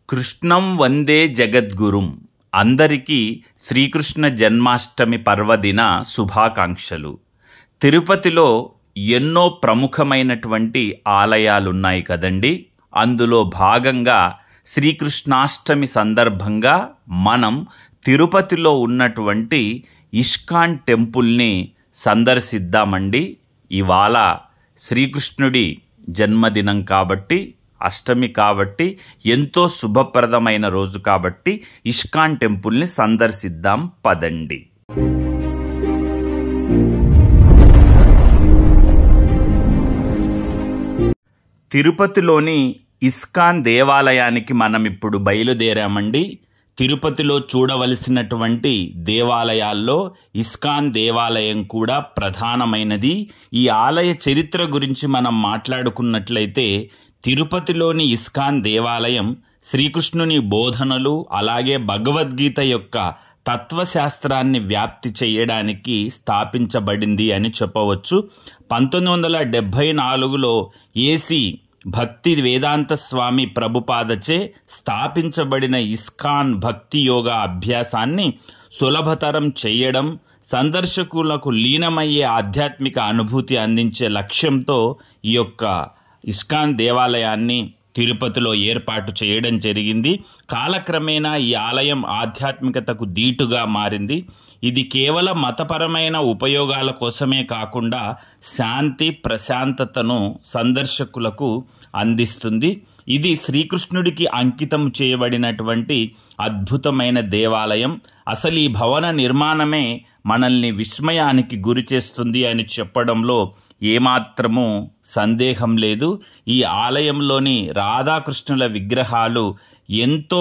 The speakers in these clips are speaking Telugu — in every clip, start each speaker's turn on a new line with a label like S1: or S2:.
S1: కృష్ణం వందే జగద్గురుం. అందరికీ శ్రీకృష్ణ జన్మాష్టమి పర్వదిన శుభాకాంక్షలు. తిరుపతిలో ఎన్నో ప్రముఖమైనటువంటి ఆలయాలున్నాయి కదండి. అందులో భాగంగా శ్రీకృష్ణాష్టమి సందర్భంగా మనం తిరుపతిలో ఉన్నటువంటి ఇస్కాన్ టెంపుల్ని సందర్శిద్దామండి. ఇవాళ శ్రీకృష్ణుడి జన్మదినం కాబట్టి, అష్టమి కాబట్టి, ఎంతో శుభప్రదమైన రోజు కాబట్టి ఇస్కాన్ టెంపుల్ని సందర్శిద్దాం పదండి. తిరుపతిలోని ఇస్కాన్ దేవాలయానికి మనం ఇప్పుడు బయలుదేరామండి. తిరుపతిలో చూడవలసినటువంటి దేవాలయాల్లో ఇస్కాన్ దేవాలయం కూడా ప్రధానమైనది. ఈ ఆలయ చరిత్ర గురించి మనం మాట్లాడుకున్నట్లయితే తిరుపతిలోని ఇస్కాన్ దేవాలయం శ్రీకృష్ణుని బోధనలు అలాగే భగవద్గీత యొక్క తత్వశాస్త్రాన్ని వ్యాప్తి చేయడానికి స్థాపించబడింది అని చెప్పవచ్చు. 1974లో ఏసీ భక్తి వేదాంత స్వామి ప్రభుపాదచే స్థాపించబడిన ఇస్కాన్ భక్తి యోగా అభ్యాసాన్ని సులభతరం చేయడం, సందర్శకులకు లీనమయ్యే ఆధ్యాత్మిక అనుభూతి అందించే లక్ష్యంతో ఈ యొక్క ఇస్కాన్ దేవాలయాన్ని తిరుపతిలో ఏర్పాటు చేయడం జరిగింది. కాలక్రమేణా ఈ ఆలయం ఆధ్యాత్మికతకు దీటుగా మారింది. ఇది కేవలం మతపరమైన ఉపయోగాల కోసమే కాకుండా శాంతి ప్రశాంతతను సందర్శకులకు అందిస్తుంది. ఇది శ్రీకృష్ణుడికి అంకితం చేయబడినటువంటి అద్భుతమైన దేవాలయం. అసలు ఈ భవన నిర్మాణమే మనల్ని విస్మయానికి గురి చేస్తుంది అని చెప్పడంలో ఏమాత్రము సందేహం లేదు. ఈ ఆలయంలోని రాధాకృష్ణుల విగ్రహాలు ఎంతో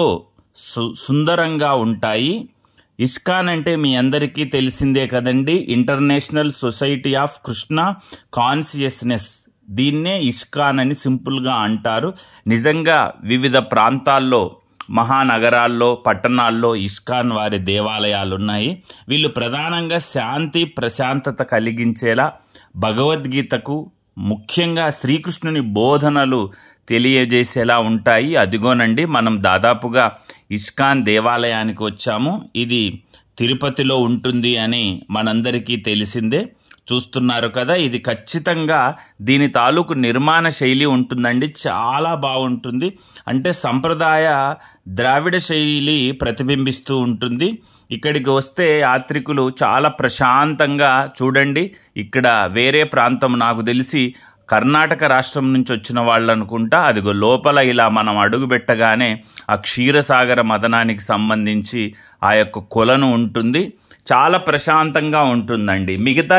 S1: సుందరంగా ఉంటాయి. ఇస్కాన్ అంటే మీ అందరికీ తెలిసిందే కదండి, international society of Krishna consciousness. దీన్నే ఇస్కాన్ అని సింపుల్గా అంటారు. నిజంగా వివిధ ప్రాంతాల్లో, మహానగరాల్లో, పట్టణాల్లో ఇస్కాన్ వారి దేవాలయాలు ఉన్నాయి. వీళ్ళు ప్రధానంగా శాంతి ప్రశాంతత కలిగించేలా భగవద్గీతకు, ముఖ్యంగా శ్రీకృష్ణుని బోధనలు తెలియజేసేలా ఉంటాయి. అదిగోనండి, మనం దాదాపుగా ఇస్కాన్ దేవాలయానికి వచ్చాము. ఇది తిరుపతిలో ఉంటుంది అని మనందరికీ తెలిసిందే. చూస్తున్నారు కదా, ఇది ఖచ్చితంగా దీని తాలూకు నిర్మాణ శైలి ఉంటుందండి, చాలా బాగుంటుంది. అంటే సంప్రదాయ ద్రావిడ శైలి ప్రతిబింబిస్తూ ఉంటుంది. ఇక్కడికి వస్తే యాత్రికులు చాలా ప్రశాంతంగా, చూడండి ఇక్కడ వేరే ప్రాంతం, నాకు తెలిసి కర్ణాటక రాష్ట్రం నుంచి వచ్చిన వాళ్ళు అనుకుంటా. అదిగో లోపల ఇలా మనం అడుగు పెట్టగానే ఆ క్షీరసాగర మదనానికి సంబంధించి ఆ యొక్క కొలను ఉంటుంది. చాలా ప్రశాంతంగా ఉంటుందండి. మిగతా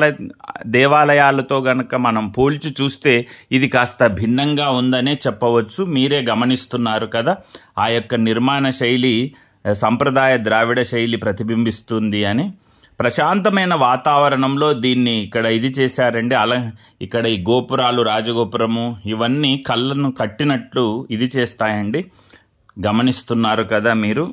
S1: దేవాలయాలతో గనక మనం పోల్చి చూస్తే ఇది కాస్త భిన్నంగా ఉందనే చెప్పవచ్చు. మీరే గమనిస్తున్నారు కదా, ఆ యొక్క నిర్మాణ శైలి సంప్రదాయ ద్రావిడ శైలి ప్రతిబింబిస్తుంది అని. ప్రశాంతమైన వాతావరణంలో దీన్ని ఇక్కడ ఇది చేశారండి. ఇక్కడ ఈ గోపురాలు, రాజగోపురము ఇవన్నీ కళ్ళను కట్టినట్లు ఇది చేస్తాయండి. గమనిస్తున్నారు కదా మీరు,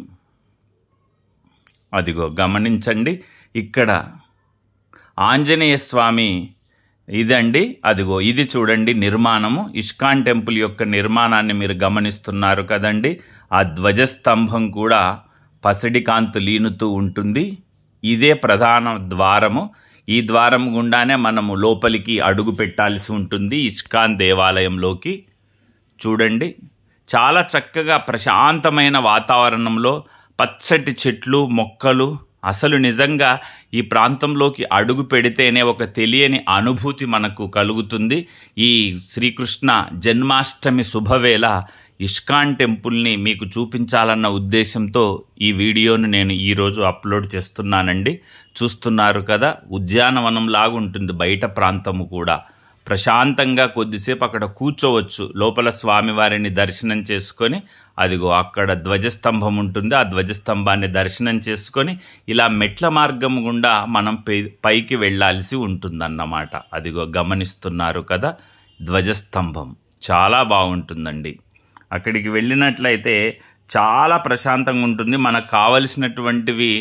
S1: అదిగో గమనించండి. ఇక్కడ ఆంజనేయ స్వామి ఇదండి, అదిగో ఇది చూడండి నిర్మాణము. ఇస్కాన్ టెంపుల్ యొక్క నిర్మాణాన్ని మీరు గమనిస్తున్నారు కదండి. ఆ ధ్వజస్తంభం కూడా పసిడి కాంతు లీనుతూ ఉంటుంది. ఇదే ప్రధాన ద్వారము. ఈ ద్వారం గుండానే మనము లోపలికి అడుగు పెట్టాల్సి ఉంటుంది ఇస్కాన్ దేవాలయంలోకి. చూడండి, చాలా చక్కగా ప్రశాంతమైన వాతావరణంలో పచ్చటి చెట్లు, మొక్కలు. అసలు నిజంగా ఈ ప్రాంతంలోకి అడుగు పెడితేనే ఒక తెలియని అనుభూతి మనకు కలుగుతుంది. ఈ శ్రీకృష్ణ జన్మాష్టమి శుభవేళ ఇస్కాన్ టెంపుల్ని మీకు చూపించాలన్న ఉద్దేశంతో ఈ వీడియోను నేను ఈరోజు అప్లోడ్ చేస్తున్నానండి. చూస్తున్నారు కదా, ఉద్యానవనం లాగా ఉంటుంది బయట ప్రాంతము కూడా. ప్రశాంతంగా కొద్దిసేపు అక్కడ కూర్చోవచ్చు. లోపల స్వామివారిని దర్శనం చేసుకొని, అదిగో అక్కడ ధ్వజస్తంభం ఉంటుంది, ఆ ధ్వజస్తంభాన్ని దర్శనం చేసుకొని ఇలా మెట్ల మార్గం గుండా మనం పైకి వెళ్ళాల్సి ఉంటుందన్నమాట. అదిగో గమనిస్తున్నారు కదా, ధ్వజస్తంభం చాలా బాగుంటుందండి. అక్కడికి వెళ్ళినట్లయితే చాలా ప్రశాంతంగా ఉంటుంది. మనకు కావలసినటువంటివి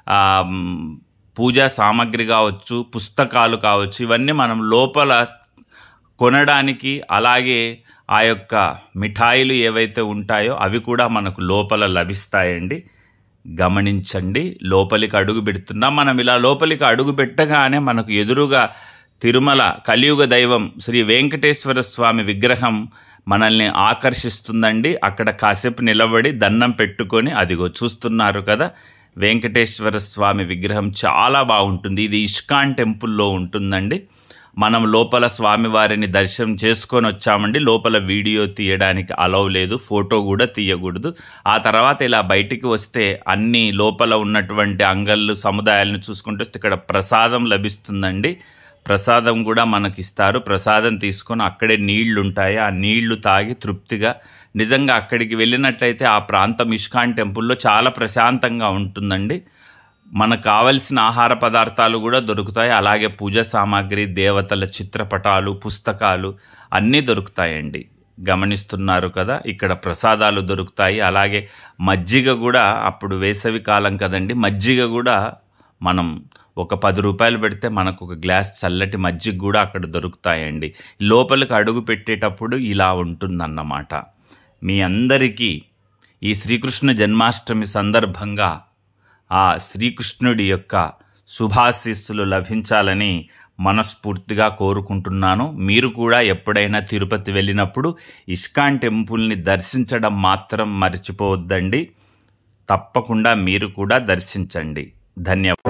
S1: పూజా సామాగ్రి కావచ్చు, పుస్తకాలు కావచ్చు, ఇవన్నీ మనం లోపల కొనడానికి, అలాగే ఆ యొక్క మిఠాయిలు ఏవైతే ఉంటాయో అవి కూడా మనకు లోపల లభిస్తాయండి. గమనించండి. లోపలికి అడుగు పెడుతున్నాం. మనం ఇలా లోపలికి అడుగు పెట్టగానే మనకు ఎదురుగా తిరుమల కలియుగ దైవం శ్రీ వెంకటేశ్వర స్వామి విగ్రహం మనల్ని ఆకర్షిస్తుందండి. అక్కడ కాసేపు నిలబడి దండం పెట్టుకొని, అదిగో చూస్తున్నారు కదా, వెంకటేశ్వర స్వామి విగ్రహం చాలా బాగుంటుంది. ఇది ఇస్కాన్ టెంపుల్లో ఉంటుందండి. మనం లోపల స్వామివారిని దర్శనం చేసుకొని వచ్చామండి. లోపల వీడియో తీయడానికి అలౌ లేదు, ఫోటో కూడా తీయకూడదు. ఆ తర్వాత ఇలా బయటికి వస్తే అన్ని లోపల ఉన్నటువంటి అంగళ్ళు సముదాయాలను చూసుకుంటూ వస్తే ఇక్కడ ప్రసాదం లభిస్తుందండి. ప్రసాదం కూడా మనకి ఇస్తారు. ప్రసాదం తీసుకొని అక్కడే నీళ్లు ఉంటాయి. ఆ నీళ్లు తాగి తృప్తిగా, నిజంగా అక్కడికి వెళ్ళినట్లయితే ఆ ప్రాంతం ఇస్కాన్ టెంపుల్లో చాలా ప్రశాంతంగా ఉంటుందండి. మనకు కావలసిన ఆహార పదార్థాలు కూడా దొరుకుతాయి. అలాగే పూజా సామాగ్రి, దేవతల చిత్రపటాలు, పుస్తకాలు అన్నీ దొరుకుతాయండి. గమనిస్తున్నారు కదా, ఇక్కడ ప్రసాదాలు దొరుకుతాయి. అలాగే మజ్జిగ కూడా, అప్పుడు వేసవి కాలం కదండి, మజ్జిగ కూడా మనం ఒక 10 రూపాయలు పెడితే మనకు ఒక గ్లాస్ చల్లటి మజ్జిగ కూడా అక్కడ దొరుకుతాయండి. లోపలికి అడుగు పెట్టేటప్పుడు ఇలా ఉంటుందన్నమాట. మీ అందరికీ ఈ శ్రీకృష్ణ జన్మాష్టమి సందర్భంగా ఆ శ్రీకృష్ణుడి యొక్క శుభాశీస్సులు లభించాలని మనస్ఫూర్తిగా కోరుకుంటున్నాను. మీరు కూడా ఎప్పుడైనా తిరుపతి వెళ్ళినప్పుడు ఇస్కాన్ టెంపుల్ని దర్శించడం మాత్రం మర్చిపోవద్దండి. తప్పకుండా మీరు కూడా దర్శించండి. ధన్యవాదాలు.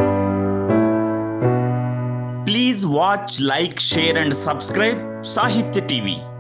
S1: Please watch, like, share and subscribe Sahitya TV.